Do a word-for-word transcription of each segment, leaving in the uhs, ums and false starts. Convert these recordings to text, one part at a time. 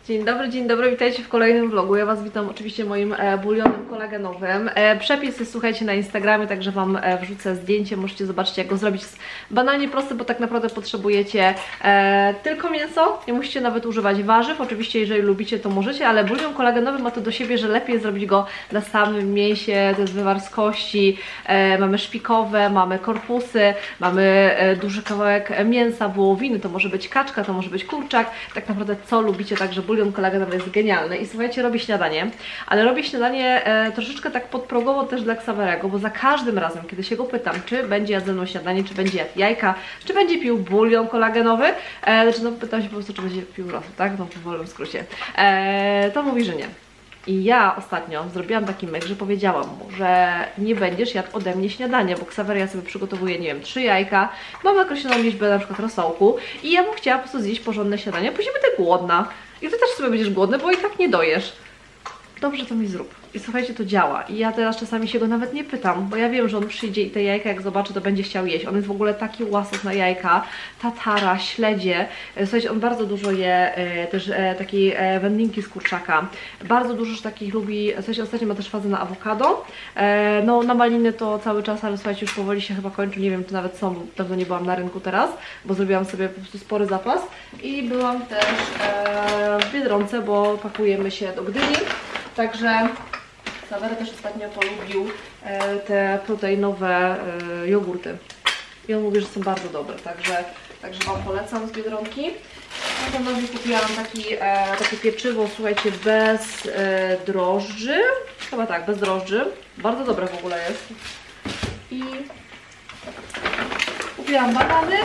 Dzień dobry, dzień dobry, witajcie w kolejnym vlogu. Ja Was witam oczywiście moim e, bulionem kolagenowym. E, przepis jest, słuchajcie, na Instagramie, także Wam e, wrzucę zdjęcie, możecie zobaczyć, jak go zrobić. Jest banalnie prosty, bo tak naprawdę potrzebujecie e, tylko mięso, nie musicie nawet używać warzyw. Oczywiście, jeżeli lubicie, to możecie, ale bulion kolagenowy ma to do siebie, że lepiej zrobić go na samym mięsie. To jest wywar z kości, e, mamy szpikowe, mamy korpusy, mamy e, duży kawałek mięsa, wołowiny, to może być kaczka, to może być kurczak. Tak naprawdę co lubicie, także bulion kolagenowy jest genialny. I słuchajcie, robię śniadanie, ale robię śniadanie e, troszeczkę tak podprogowo też dla Xaverego, bo za każdym razem, kiedy się go pytam, czy będzie jadł ze mną śniadanie, czy będzie jadł jajka, czy będzie pił bulion kolagenowy, e, znaczy no pytam się po prostu, czy będzie pił rosół, tak? No w wolnym skrócie. E, to mówi, że nie. I ja ostatnio zrobiłam taki myk, że powiedziałam mu, że nie będziesz jadł ode mnie śniadania, bo Xaver, ja sobie przygotowuję, nie wiem, trzy jajka, mam określoną liczbę na przykład rosołku i ja bym chciała po prostu zjeść porządne śniadanie, a później będę głodna. I ty też sobie będziesz głodny, bo i tak nie dojesz. Dobrze, to mi zrób. I słuchajcie, to działa. I ja teraz czasami się go nawet nie pytam, bo ja wiem, że on przyjdzie i te jajka jak zobaczy, to będzie chciał jeść. On jest w ogóle taki łasos na jajka, tatara, śledzie. Słuchajcie, on bardzo dużo je e, też e, takiej e, wędlinki z kurczaka. Bardzo dużo takich lubi, słuchajcie, ostatnio ma też fazę na awokado. E, no na maliny to cały czas, ale słuchajcie, już powoli się chyba kończy, nie wiem, czy nawet są, dawno nie byłam na rynku teraz, bo zrobiłam sobie po prostu spory zapas. I byłam też e, w Biedronce, bo pakujemy się do Gdyni. Także Xaver też ostatnio polubił e, te proteinowe e, jogurty. I on mówi, że są bardzo dobre, także, także Wam polecam z Biedronki. Natomiast kupiłam taki, e, takie pieczywo, słuchajcie, bez e, drożdży. Chyba tak, bez drożdży. Bardzo dobre w ogóle jest. I kupiłam banany,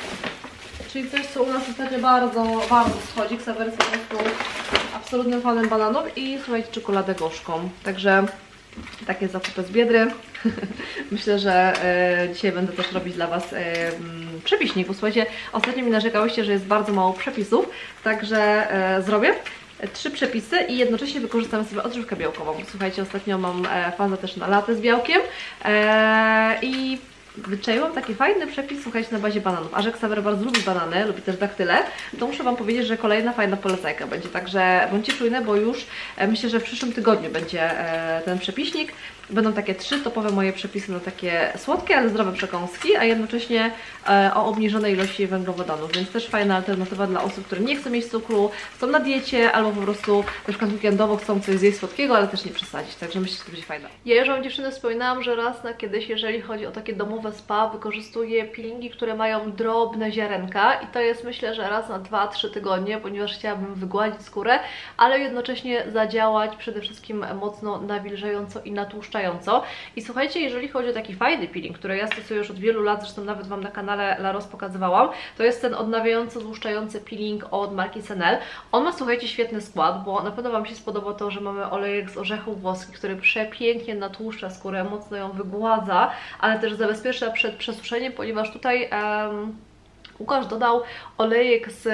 czyli coś, co u nas ostatnio bardzo, bardzo schodzi. Xaver jest po prostu absolutnym fanem bananów i słuchajcie, czekoladę gorzką. Także takie zakupy z Biedry. Myślę, że e, dzisiaj będę też robić dla Was e, przepiśnik, bo słuchajcie, ostatnio mi narzekałyście, że jest bardzo mało przepisów, także e, zrobię trzy przepisy i jednocześnie wykorzystamy sobie odżywkę białkową. Słuchajcie, ostatnio mam e, fazę też na latę z białkiem e, i wyczaiłam taki fajny przepis, słuchajcie, na bazie bananów. A że Xaver bardzo lubi banany, lubi też daktyle, to muszę Wam powiedzieć, że kolejna fajna polecajka będzie. Także bądźcie czujne, bo już e, myślę, że w przyszłym tygodniu będzie e, ten przepiśnik. Będą takie trzy topowe moje przepisy na takie słodkie, ale zdrowe przekąski, a jednocześnie e, o obniżonej ilości węglowodanów, więc też fajna alternatywa dla osób, które nie chcą mieć cukru, są na diecie, albo po prostu na przykład weekendowo chcą coś zjeść słodkiego, ale też nie przesadzić, także myślę, że to będzie fajne. Ja już Wam, dziewczyny, wspominałam, że raz na kiedyś, jeżeli chodzi o takie domowe spa, wykorzystuję peelingi, które mają drobne ziarenka i to jest, myślę, że raz na dwa trzy tygodnie, ponieważ chciałabym wygładzić skórę, ale jednocześnie zadziałać przede wszystkim mocno nawilżająco i natłuszczająco. I słuchajcie, jeżeli chodzi o taki fajny peeling, który ja stosuję już od wielu lat, zresztą nawet Wam na kanale La Rose pokazywałam, to jest ten odnawiający, tłuszczający peeling od marki Senel. On ma, słuchajcie, świetny skład, bo na pewno Wam się spodoba to, że mamy olejek z orzechów włoskich, który przepięknie natłuszcza skórę, mocno ją wygładza, ale też zabezpiecza przed przesuszeniem, ponieważ tutaj um, Łukasz dodał olejek z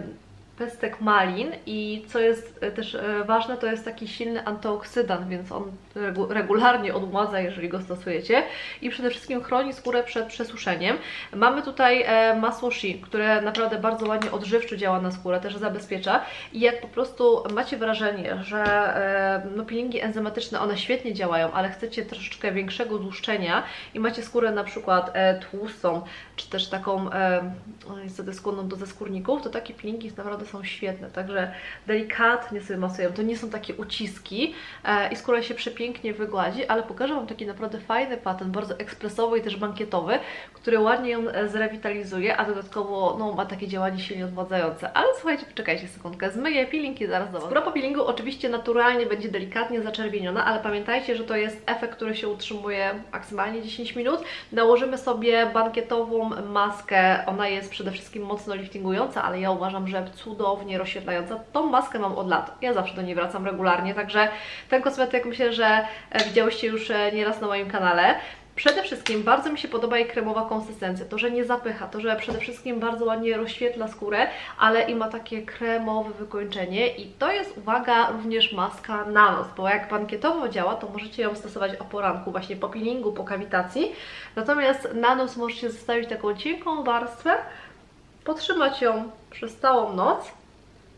pestek malin i co jest też ważne, to jest taki silny antyoksydant, więc on regularnie odmładza, jeżeli go stosujecie i przede wszystkim chroni skórę przed przesuszeniem. Mamy tutaj masło shea, które naprawdę bardzo ładnie odżywczo działa na skórę, też zabezpiecza i jak po prostu macie wrażenie, że no, peelingi enzymatyczne, one świetnie działają, ale chcecie troszeczkę większego tłuszczenia i macie skórę na przykład tłustą, czy też taką niestety skłonną do zaskórników, to takie peelingi naprawdę są świetne, także delikatnie sobie masują, to nie są takie uciski e, i skóra się przepięknie wygładzi, ale pokażę Wam taki naprawdę fajny patent, bardzo ekspresowy i też bankietowy, który ładnie ją zrewitalizuje, a dodatkowo no, ma takie działanie silnie odmładzające, ale słuchajcie, poczekajcie sekundkę, zmyję peeling i zaraz do Was. Skóra po peelingu oczywiście naturalnie będzie delikatnie zaczerwieniona, ale pamiętajcie, że to jest efekt, który się utrzymuje maksymalnie dziesięć minut. Nałożymy sobie bankietową maskę, ona jest przede wszystkim mocno liftingująca, ale ja uważam, że cudownie rozświetlająca. Tą maskę mam od lat, ja zawsze do niej wracam regularnie, także ten kosmetyk myślę, że widziałyście już nieraz na moim kanale. Przede wszystkim bardzo mi się podoba jej kremowa konsystencja, to, że nie zapycha, to, że przede wszystkim bardzo ładnie rozświetla skórę, ale i ma takie kremowe wykończenie i to jest, uwaga, również maska na nos, bo jak bankietowo działa, to możecie ją stosować o poranku, właśnie po peelingu, po kawitacji, natomiast na nos możecie zostawić taką cienką warstwę, potrzymać ją przez całą noc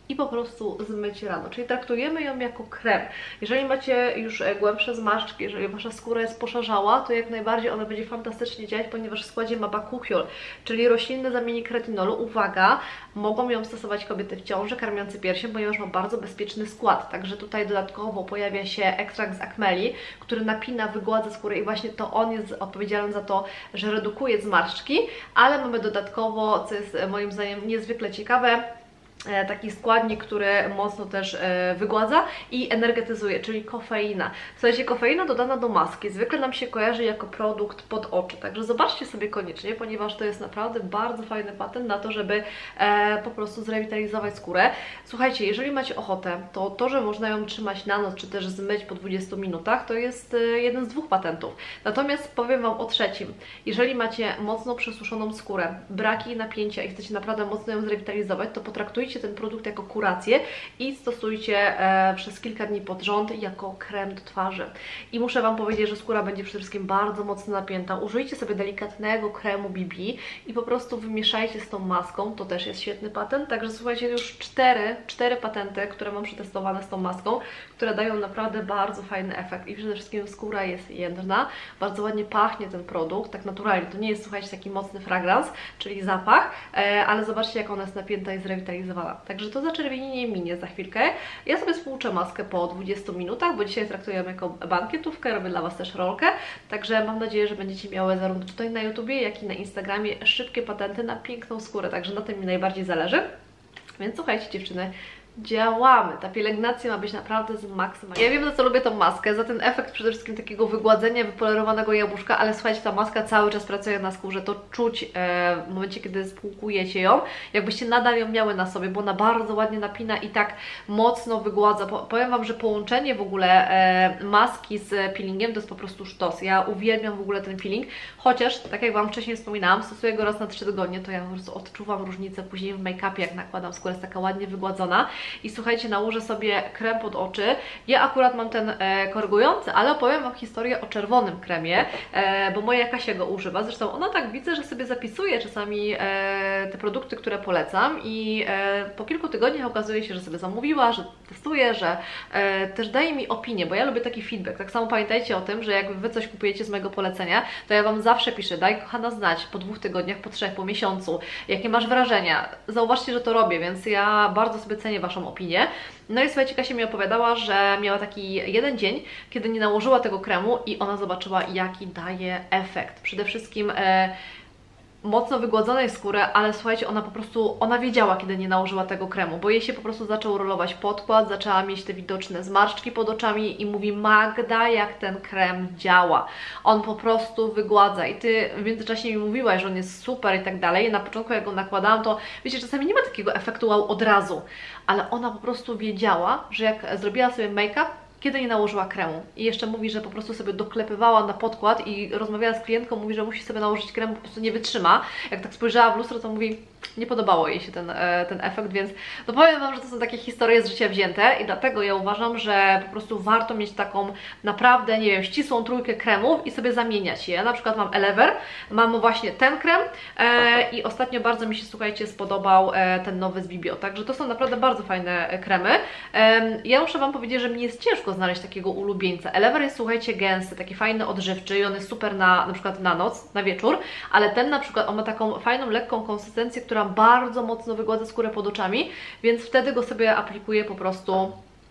i po prostu zmyć rano, czyli traktujemy ją jako krem. Jeżeli macie już głębsze zmarszczki, jeżeli wasza skóra jest poszarzała, to jak najbardziej ona będzie fantastycznie działać, ponieważ w składzie ma bakuchiol, czyli roślinny zamiennik retinolu. Uwaga, mogą ją stosować kobiety w ciąży, karmiące piersią, ponieważ ma bardzo bezpieczny skład. Także tutaj dodatkowo pojawia się ekstrakt z akmeli, który napina, wygładza skórę i właśnie to on jest odpowiedzialny za to, że redukuje zmarszczki, ale mamy dodatkowo, co jest moim zdaniem niezwykle ciekawe, taki składnik, który mocno też wygładza i energetyzuje, czyli kofeina. Słuchajcie, kofeina dodana do maski zwykle nam się kojarzy jako produkt pod oczy, także zobaczcie sobie koniecznie, ponieważ to jest naprawdę bardzo fajny patent na to, żeby e, po prostu zrewitalizować skórę. Słuchajcie, jeżeli macie ochotę, to to, że można ją trzymać na noc, czy też zmyć po dwudziestu minutach, to jest jeden z dwóch patentów. Natomiast powiem Wam o trzecim. Jeżeli macie mocno przesuszoną skórę, braki napięcia i chcecie naprawdę mocno ją zrewitalizować, to potraktujcie ten produkt jako kurację i stosujcie e, przez kilka dni pod rząd jako krem do twarzy. I muszę Wam powiedzieć, że skóra będzie przede wszystkim bardzo mocno napięta. Użyjcie sobie delikatnego kremu B B i po prostu wymieszajcie z tą maską. To też jest świetny patent. Także słuchajcie, już cztery, cztery patenty, które mam przetestowane z tą maską, które dają naprawdę bardzo fajny efekt. I przede wszystkim skóra jest jędrna, bardzo ładnie pachnie ten produkt, tak naturalnie. To nie jest, słuchajcie, taki mocny fragrans, czyli zapach, e, ale zobaczcie, jak ona jest napięta i zrewitalizowana. Także to zaczerwienienie minie za chwilkę. Ja sobie spłuczę maskę po dwudziestu minutach, bo dzisiaj traktujemy jako bankietówkę, robię dla Was też rolkę. Także mam nadzieję, że będziecie miały zarówno tutaj na YouTubie, jak i na Instagramie szybkie patenty na piękną skórę. Także na tym mi najbardziej zależy. Więc słuchajcie, dziewczyny, działamy. Ta pielęgnacja ma być naprawdę zmaksymalizowana. Ja wiem, za co lubię tą maskę, za ten efekt przede wszystkim takiego wygładzenia, wypolerowanego jabłuszka, ale słuchajcie, ta maska cały czas pracuje na skórze, to czuć e, w momencie, kiedy spłukujecie ją, jakbyście nadal ją miały na sobie, bo ona bardzo ładnie napina i tak mocno wygładza. Po, powiem Wam, że połączenie w ogóle e, maski z peelingiem to jest po prostu sztos. Ja uwielbiam w ogóle ten peeling, chociaż, tak jak Wam wcześniej wspominałam, stosuję go raz na trzy tygodnie, to ja po prostu odczuwam różnicę później w make-upie, jak nakładam skórę, jest taka ładnie wygładzona. I słuchajcie, nałożę sobie krem pod oczy. Ja akurat mam ten e, korygujący, ale opowiem Wam historię o czerwonym kremie, e, bo moja Kasia go używa. Zresztą ona tak widzę, że sobie zapisuje czasami e, te produkty, które polecam i e, po kilku tygodniach okazuje się, że sobie zamówiła, że testuje, że e, też daje mi opinię, bo ja lubię taki feedback. Tak samo pamiętajcie o tym, że jak Wy coś kupujecie z mojego polecenia, to ja Wam zawsze piszę, daj kochana znać po dwóch tygodniach, po trzech, po miesiącu, jakie masz wrażenia. Zauważcie, że to robię, więc ja bardzo sobie cenię Waszą opinię. No i słuchajcie, Kasia mi opowiadała, że miała taki jeden dzień, kiedy nie nałożyła tego kremu i ona zobaczyła, jaki daje efekt. Przede wszystkim e, mocno wygładzonej skóry, ale słuchajcie, ona po prostu, ona wiedziała, kiedy nie nałożyła tego kremu, bo jej się po prostu zaczął rolować podkład, zaczęła mieć te widoczne zmarszczki pod oczami i mówi: Magda, jak ten krem działa. On po prostu wygładza i Ty w międzyczasie mi mówiłaś, że on jest super i tak dalej. Na początku jak go nakładałam, to wiecie, czasami nie ma takiego efektu wow od razu, ale ona po prostu wiedziała, że jak zrobiła sobie make-up, kiedy nie nałożyła kremu. I jeszcze mówi, że po prostu sobie doklepywała na podkład i rozmawiała z klientką, mówi, że musi sobie nałożyć krem, bo po prostu nie wytrzyma. Jak tak spojrzała w lustro, to mówi, nie podobało jej się ten, ten efekt, więc no powiem Wam, że to są takie historie z życia wzięte i dlatego ja uważam, że po prostu warto mieć taką naprawdę, nie wiem, ścisłą trójkę kremów i sobie zamieniać je. Ja na przykład mam Elever, mam właśnie ten krem e, i ostatnio bardzo mi się, słuchajcie, spodobał e, ten nowy z Bibio, także to są naprawdę bardzo fajne kremy. E, ja muszę Wam powiedzieć, że mnie jest ciężko znaleźć takiego ulubieńca. Elever jest, słuchajcie, gęsty, taki fajny, odżywczy i on jest super na, na przykład na noc, na wieczór, ale ten na przykład, on ma taką fajną, lekką konsystencję, która bardzo mocno wygładza skórę pod oczami, więc wtedy go sobie aplikuję po prostu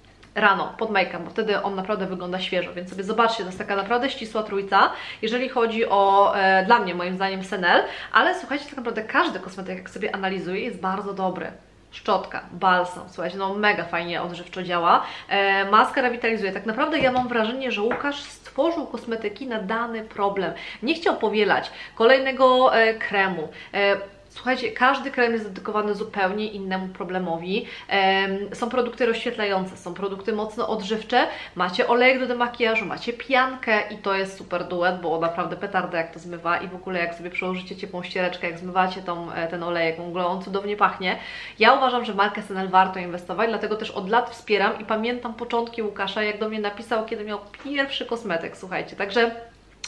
rano, pod make-up, bo wtedy on naprawdę wygląda świeżo, więc sobie zobaczcie, to jest taka naprawdę ścisła trójca, jeżeli chodzi o, e, dla mnie, moim zdaniem, Senel, ale słuchajcie, tak naprawdę każdy kosmetyk, jak sobie analizuję, jest bardzo dobry. Szczotka, balsam, słuchajcie, no mega fajnie odżywczo działa. E, maska rewitalizuje. Tak naprawdę ja mam wrażenie, że Łukasz stworzył kosmetyki na dany problem. Nie chciał powielać kolejnego e, kremu. E, Słuchajcie, każdy krem jest dedykowany zupełnie innemu problemowi. Ehm, są produkty rozświetlające, są produkty mocno odżywcze, macie olejek do demakijażu, macie piankę i to jest super duet, bo naprawdę petarda jak to zmywa i w ogóle jak sobie przełożycie ciepłą ściereczkę, jak zmywacie tą, ten olejek, w ogóle on cudownie pachnie. Ja uważam, że w markę Senel warto inwestować, dlatego też od lat wspieram i pamiętam początki Łukasza, jak do mnie napisał, kiedy miał pierwszy kosmetyk, słuchajcie, także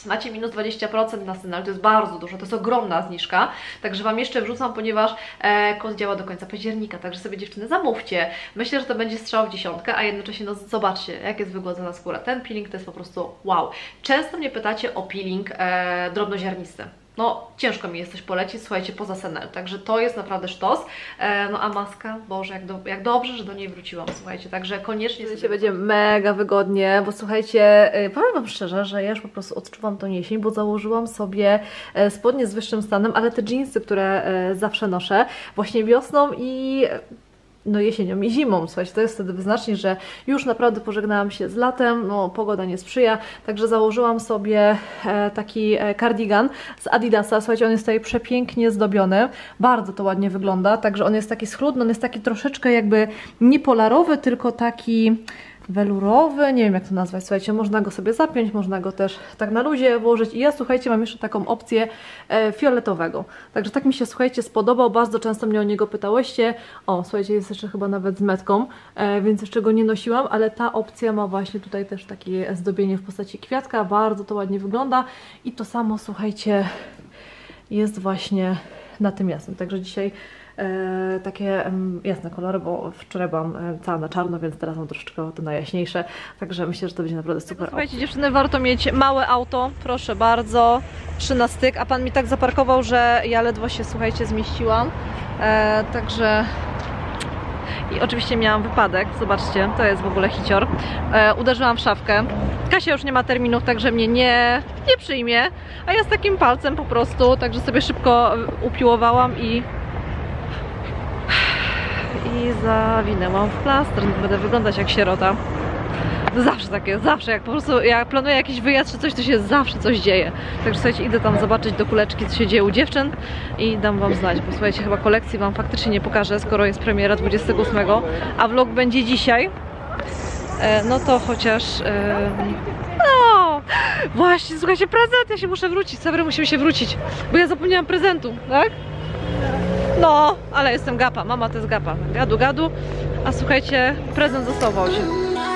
macie minus dwadzieścia procent na Synel, to jest bardzo dużo, to jest ogromna zniżka, także Wam jeszcze wrzucam, ponieważ e, kod działa do końca października, także sobie dziewczyny zamówcie. Myślę, że to będzie strzał w dziesiątkę, a jednocześnie no zobaczcie, jak jest wygładzona skóra. Ten peeling to jest po prostu wow. Często mnie pytacie o peeling e, drobnoziarnisty. No, ciężko mi jest coś polecić, słuchajcie, poza Synel, także to jest naprawdę sztos. E, no a maska, Boże, jak, do, jak dobrze, że do niej wróciłam, słuchajcie, także koniecznie sobie będzie mega wygodnie, bo słuchajcie, e, powiem Wam szczerze, że ja już po prostu odczuwam tą jesień, bo założyłam sobie e, spodnie z wyższym stanem, ale te dżinsy, które e, zawsze noszę, właśnie wiosną i no jesienią i zimą, słuchajcie, to jest wtedy wyznacznik, że już naprawdę pożegnałam się z latem, no pogoda nie sprzyja, także założyłam sobie e, taki kardigan z Adidasa, słuchajcie, on jest tutaj przepięknie zdobiony, bardzo to ładnie wygląda, także on jest taki schludny, on jest taki troszeczkę jakby nie polarowy, tylko taki welurowy, nie wiem jak to nazwać, słuchajcie, można go sobie zapiąć, można go też tak na luzie włożyć i ja, słuchajcie, mam jeszcze taką opcję e, fioletowego, także tak mi się, słuchajcie, spodobał, bardzo często mnie o niego pytałyście, o, słuchajcie, jest jeszcze chyba nawet z metką, e, więc jeszcze go nie nosiłam, ale ta opcja ma właśnie tutaj też takie zdobienie w postaci kwiatka, bardzo to ładnie wygląda i to samo, słuchajcie, jest właśnie na tym jasnym, także dzisiaj E, takie e, jasne kolory, bo wczoraj byłam e, cała na czarno, więc teraz mam troszeczkę to na jaśniejsze, także myślę, że to będzie naprawdę super. Słuchajcie dziewczyny, warto mieć małe auto, proszę bardzo, trzy na styk, a Pan mi tak zaparkował, że ja ledwo się, słuchajcie, zmieściłam, e, także i oczywiście miałam wypadek, zobaczcie, to jest w ogóle hicior, e, uderzyłam w szafkę, Kasia już nie ma terminów, także mnie nie, nie przyjmie, a ja z takim palcem po prostu, także sobie szybko upiłowałam i i zawinęłam w plaster, będę wyglądać jak sierota. Zawsze tak jest, zawsze jak po prostu jak planuję jakiś wyjazd czy coś, to się zawsze coś dzieje. Także słuchajcie, idę tam zobaczyć do kuleczki, co się dzieje u dziewczyn i dam Wam znać, bo słuchajcie, chyba kolekcji Wam faktycznie nie pokażę, skoro jest premiera dwudziestego ósmego, a vlog będzie dzisiaj, e, no to chociaż e, no właśnie, słuchajcie, prezent, ja się muszę wrócić, Sawery, musimy się wrócić, bo ja zapomniałam prezentu, tak? No, ale jestem gapa, mama to jest gapa, gadu gadu, a słuchajcie, prezent został w osie.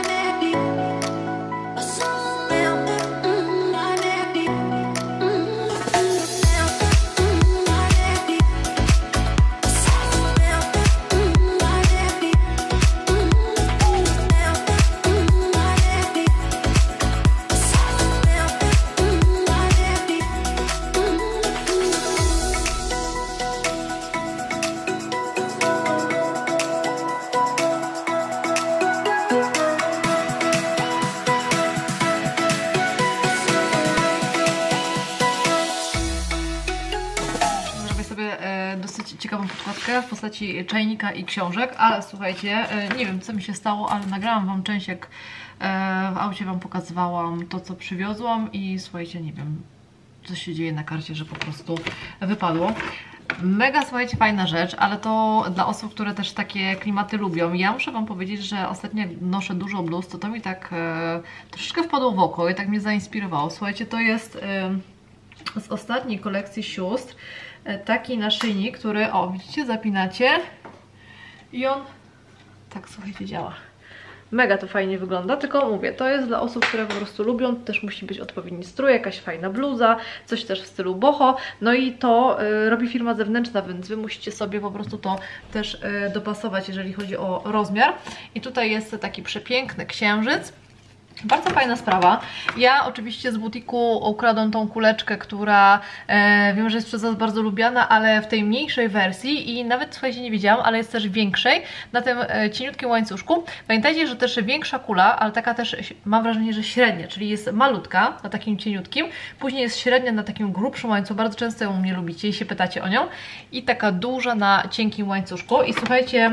Ciekawą podkładkę w postaci czajnika i książek, ale słuchajcie, nie wiem co mi się stało, ale nagrałam Wam część, jak w aucie Wam pokazywałam to, co przywiozłam i słuchajcie, nie wiem co się dzieje na karcie, że po prostu wypadło. Mega, słuchajcie, fajna rzecz, ale to dla osób, które też takie klimaty lubią. Ja muszę Wam powiedzieć, że ostatnio jak noszę dużo bluz, to to mi tak e, troszeczkę wpadło w oko i tak mnie zainspirowało. Słuchajcie, to jest e, z ostatniej kolekcji sióstr taki naszyjnik, który, o widzicie, zapinacie i on tak, słuchajcie, działa. Mega to fajnie wygląda, tylko mówię, to jest dla osób, które po prostu lubią, też musi być odpowiedni strój, jakaś fajna bluza, coś też w stylu boho, no i to y, robi firma zewnętrzna, więc Wy musicie sobie po prostu to też y, dopasować, jeżeli chodzi o rozmiar. I tutaj jest taki przepiękny księżyc. Bardzo fajna sprawa. Ja oczywiście z butiku ukradłam tą kuleczkę, która e, wiem, że jest przez Was bardzo lubiana, ale w tej mniejszej wersji i nawet, słuchajcie, nie wiedziałam, ale jest też większej, na tym e, cieniutkim łańcuszku. Pamiętajcie, że też większa kula, ale taka też mam wrażenie, że średnia, czyli jest malutka na takim cieniutkim, później jest średnia na takim grubszym łańcuchu, bardzo często ją mnie lubicie i się pytacie o nią, i taka duża na cienkim łańcuszku. I słuchajcie,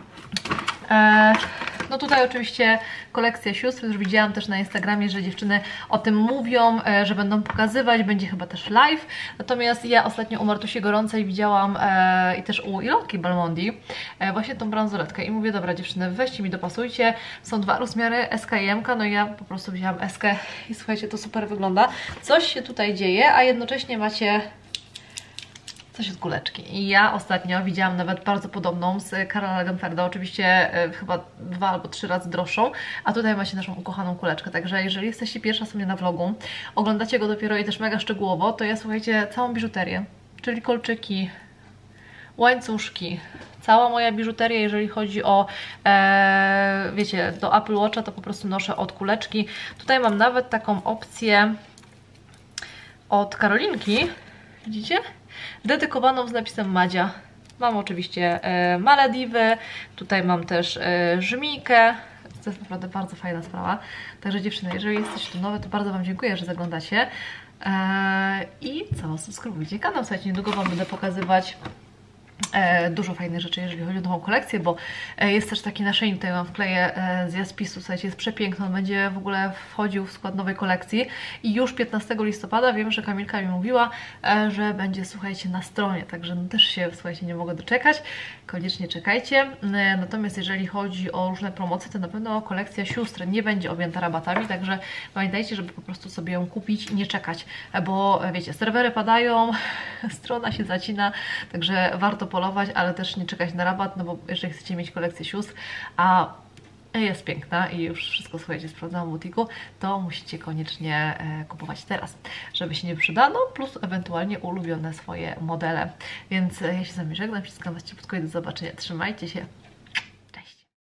e, no tutaj oczywiście kolekcja sióstr, już widziałam też na Instagramie, że dziewczyny o tym mówią, że będą pokazywać, będzie chyba też live. Natomiast ja ostatnio u Martusi Gorącej widziałam e, i też u Ilonki Belmondi e, właśnie tą bransoletkę i mówię, dobra dziewczyny, weźcie mi, dopasujcie. Są dwa rozmiary, S K i M K, no i ja po prostu wzięłam S K i słuchajcie, to super wygląda. Coś się tutaj dzieje, a jednocześnie macie coś od kuleczki. I ja ostatnio widziałam nawet bardzo podobną z Karla Lagerfelda, oczywiście y, chyba dwa albo trzy razy droższą, a tutaj macie naszą ukochaną kuleczkę, także jeżeli jesteście pierwsza sobie na vlogu, oglądacie go dopiero i też mega szczegółowo, to ja, słuchajcie, całą biżuterię, czyli kolczyki, łańcuszki, cała moja biżuteria, jeżeli chodzi o, e, wiecie, do Apple Watcha, to po prostu noszę od kuleczki. Tutaj mam nawet taką opcję od Karolinki, widzicie? Dedykowaną z napisem Madzia. Mam oczywiście e, Malediwy, tutaj mam też e, żmijkę. To jest naprawdę bardzo fajna sprawa. Także dziewczyny, jeżeli jesteście tu nowe, to bardzo Wam dziękuję, że zaglądacie. E, I co? Subskrybujcie kanał, słuchajcie, niedługo Wam będę pokazywać E, dużo fajnych rzeczy, jeżeli chodzi o nową kolekcję, bo e, jest też taki naszyjnik, tutaj mam wkleję e, z Jaspisu, słuchajcie, jest przepiękny, on będzie w ogóle wchodził w skład nowej kolekcji i już piętnastego listopada wiem, że Kamilka mi mówiła, e, że będzie, słuchajcie, na stronie, także no, też się, słuchajcie, nie mogę doczekać, koniecznie czekajcie. E, natomiast jeżeli chodzi o różne promocje, to na pewno kolekcja sióstr nie będzie objęta rabatami, także pamiętajcie, żeby po prostu sobie ją kupić i nie czekać, e, bo e, wiecie, serwery padają, strona się zacina, także warto polować, ale też nie czekać na rabat, no bo jeżeli chcecie mieć kolekcję sióstr, a jest piękna i już wszystko, słuchajcie, sprawdzałam w butiku, to musicie koniecznie e, kupować teraz, żeby się nie przydano, plus ewentualnie ulubione swoje modele. Więc e, ja się z Wami żegnam, wszystko Was ciepłutko i do zobaczenia. Trzymajcie się!